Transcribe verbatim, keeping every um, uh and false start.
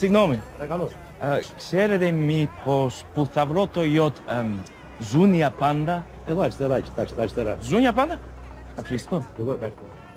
Συγγνώμη. Καλώς. Ε, ξέρετε μήπως που θα βρω το ιότ ε, ζούνια πάντα. Εδώ αριστερά, κοιτάξτε, αριστερά. Ζούνια πάντα. Ευχαριστώ. Εδώ, αριστερά.